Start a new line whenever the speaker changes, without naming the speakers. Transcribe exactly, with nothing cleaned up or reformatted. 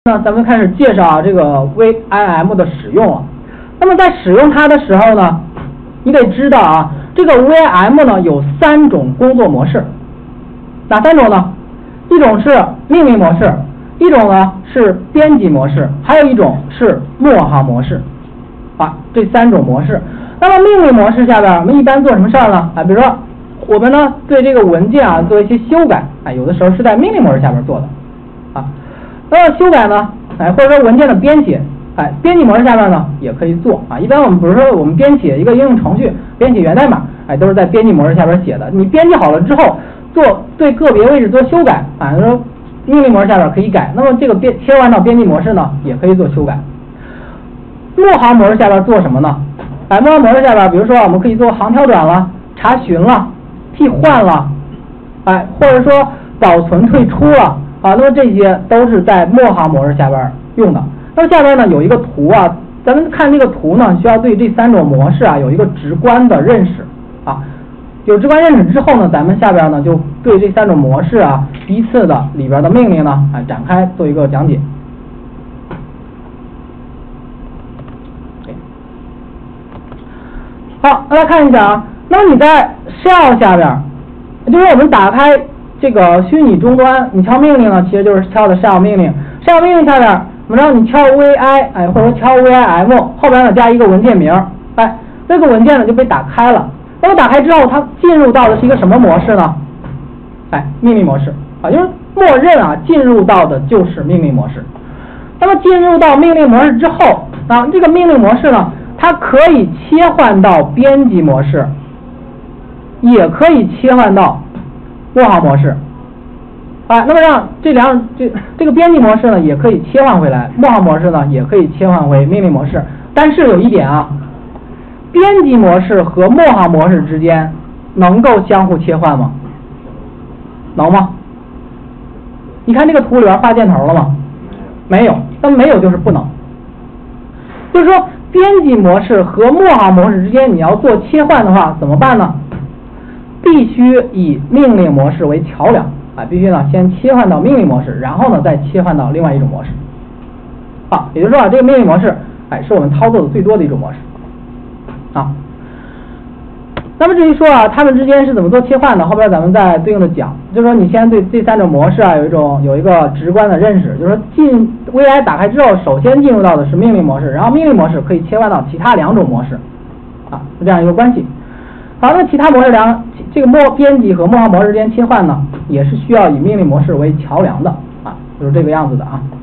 那咱们开始介绍啊这个 V I M 的使用了。那么在使用它的时候呢，你得知道啊，这个 V I M 呢有三种工作模式，哪三种呢？一种是命令模式，一种呢是编辑模式，还有一种是默行模式。啊，这三种模式。那么命令模式下边，我们一般做什么事儿呢？啊，比如说我们呢对这个文件啊做一些修改，啊，有的时候是在命令模式下边做的，啊。那么修改呢，哎，或者说文件的编写，哎，编辑模式下面呢也可以做啊。一般我们比如说我们编写一个应用程序，编写源代码，哎，都是在编辑模式下边写的。你编辑好了之后，做对个别位置做修改，啊，说命令模式下边可以改。那么这个编切换到编辑模式呢，也可以做修改。默行模式下边做什么呢？哎，默行模式下边，比如说我们可以做行调转了、查询了、替换了，哎，或者说保存退出了。啊，那么这些都是在默行模式下边用的。那么下边呢有一个图啊，咱们看这个图呢，需要对这三种模式啊有一个直观的认识啊。有直观认识之后呢，咱们下边呢就对这三种模式啊依次的里边的命令呢啊展开做一个讲解。好，大家看一下啊，那么你在 shell 下边，就是我们打开这个虚拟终端，你敲命令呢，其实就是敲的 shell 命令。shell 命令下边，我们让你敲 vi， 哎，或者说敲 V I M， 后边呢加一个文件名，哎，这个文件呢就被打开了。那么打开之后，它进入到的是一个什么模式呢？哎，命令模式啊，就是默认啊进入到的就是命令模式。那么进入到命令模式之后啊，这个命令模式呢，它可以切换到编辑模式，也可以切换到默行模式，啊，那么让这两这这个编辑模式呢也可以切换回来，默行模式呢也可以切换回命令模式。但是有一点啊，编辑模式和默行模式之间能够相互切换吗？能吗？你看这个图里边画箭头了吗？没有，那没有就是不能。就是说，编辑模式和默行模式之间你要做切换的话，怎么办呢？必须以命令模式为桥梁啊，必须呢先切换到命令模式，然后呢再切换到另外一种模式。啊，也就是说啊，这个命令模式哎是我们操作的最多的一种模式。啊，那么至于说啊，它们之间是怎么做切换的，后边咱们再对应的讲。就是说，你先对这三种模式啊有一种有一个直观的认识，就是说进 V I 打开之后，首先进入到的是命令模式，然后命令模式可以切换到其他两种模式，啊，是这样一个关系。好，那其他模式两这个默编辑和默行模式之间切换呢，也是需要以命令模式为桥梁的啊，就是这个样子的啊。